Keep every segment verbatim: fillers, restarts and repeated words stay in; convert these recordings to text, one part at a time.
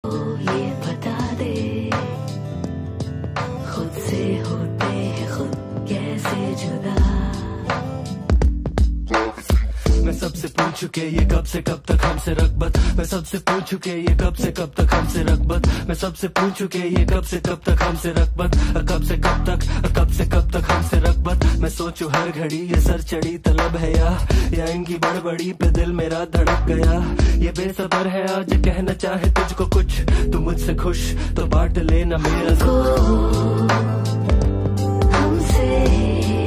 ये बता दे खुद से होते हैं खुद कैसे जुदा। मैं सबसे पूछू के ये कब से कब तक हमसे रगबत, मैं सबसे पूछू के ये कब से कब तक हमसे रगबत, मैं सबसे पूछू के ये कब से कब तक हमसे रगबत, कब से कब तक कब से कब तक हमसे रगबत। मैं सोचू हर घड़ी ये सर चढ़ी तलब है या या इनकी बड़बड़ी पे दिल मेरा धड़क गया। ये बेसबर है आज कहना चाहे तुझको कुछ, तू मुझसे खुश तो बांट लेना मेरा हमसे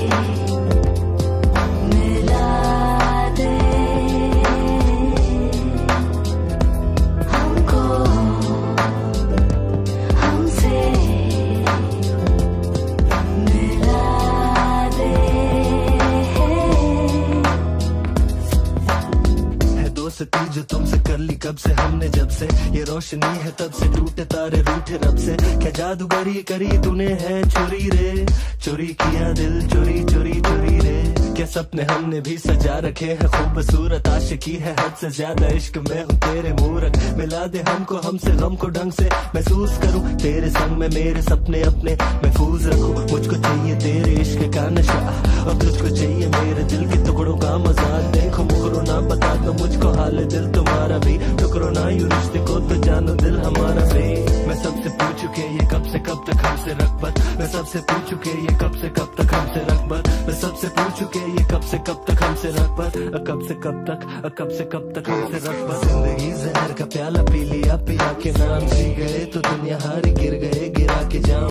दोस्ती जो तुमसे कर ली कब से हमने, जब से ये रोशनी है तब से टूटे तारे रूठे रब से। क्या जादूगरी करी तूने है चोरी रे, चोरी किया दिल चोरी चोरी चोरी रे। क्या सपने हमने भी सजा रखे हैं खूबसूरत, आशिकी है हद से ज्यादा इश्क में हूँ तेरे मूरत। मिला दे हमको हमसे गम को ढंग से महसूस करूँ, तेरे संग में मेरे सपने अपने महफूज रखूँ। मुझको चाहिए तेरे इश्क का नशा और तुझको चाहिए मेरे दिल के टुकड़ों का मजा। देखो मुकरो ना बता दो मुझको हाल दिल तुम्हारा भी, टुकड़ो ना यूं रिश्ते को तो जानो दिल हमारा भी। मैं सबसे पूछू के ये कब से कब तक हमसे रगबत, मैं सबसे पूछू के ये कब से कब तक हमसे रगबत, मैं सबसे पूछू के ये कब से कब तक हमसे रगबत, कब से कब तक कब से कब तक हमसे रगबत। जिंदगी जहर का प्याला पी लिया पिया के नाम जी गए तो दुनिया हारी गिर गए गिरा के जाम।